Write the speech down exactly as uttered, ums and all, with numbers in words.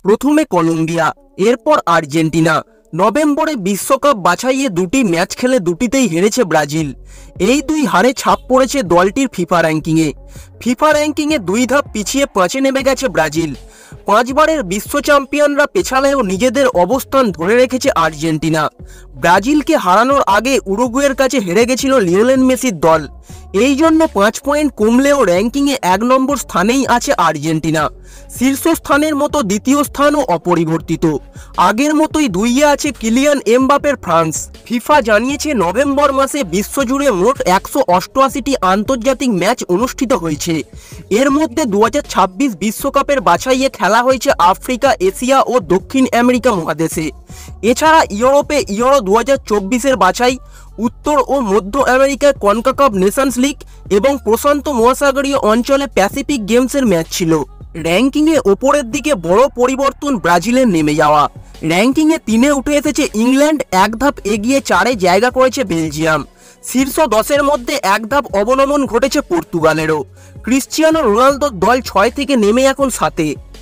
প্রথমে কলম্বিয়া, এরপর আর্জেন্টিনা। নভেম্বরে বিশ্বকাপ বাছাইয়ে দুটি ম্যাচ খেলে দুটিতেই হেরেছে ব্রাজিল। এই দুই হারে ছাপ পড়েছে দলটির ফিফা র্যাঙ্কিংয়ে। ফিফা র্যাঙ্কিংয়ে দুই ধাপ পিছিয়ে পাঁচে নেমে গেছে ব্রাজিল। পাঁচবারের বিশ্ব চ্যাম্পিয়নরা পেছালেও নিজেদের অবস্থান ধরে রেখেছে আর্জেন্টিনা। ব্রাজিলকে হারানোর আগে উরুগুয়ের কাছে হেরে গেছিল লিওনেল মেসির দল। এই জন্য পাঁচ পয়েন্ট কমলেও র্যাঙ্কিংয়ে এক নম্বর স্থানেই আছে আর্জেন্টিনা। শীর্ষস্থানের মতো দ্বিতীয় স্থানও অপরিবর্তিত। আগের মতোই দুইয়ে আছে কিলিয়ান এমবাপের ফ্রান্স। ফিফা জানিয়েছে নভেম্বর মাসে বিশ্বজুড়ে মোট একশো অষ্টআশিটি আন্তর্জাতিক ম্যাচ অনুষ্ঠিত হয়েছে। এর মধ্যে দু হাজার ছাব্বিশ বিশ্বকাপের বাছাইয়ে খেলা হয়েছে আফ্রিকা, এশিয়া ও দক্ষিণ আমেরিকা মহাদেশে। এছাড়া ইউরোপে ইউরো দু হাজার চব্বিশের বাছাই, উত্তর ও মধ্য আমেরিকায় কনকাকাফ নেশনস লিগ এবং প্রশান্ত মহাসাগরীয় অঞ্চলে প্যাসিফিক গেমসের ম্যাচ ছিল। র্যাঙ্কিংয়ে ওপরের দিকে বড় পরিবর্তন ব্রাজিলের নেমে যাওয়া। র্যাঙ্কিংয়ে তিনে উঠে এসেছে ইংল্যান্ড, এক ধাপ এগিয়ে চারে জায়গা করেছে বেলজিয়াম। শীর্ষ দশের মধ্যে এক ধাপ অবনমন ঘটেছে পর্তুগালেরও। ক্রিশ্চিয়ানো রোনালদোর দল ছয় থেকে নেমে এখন সাতে।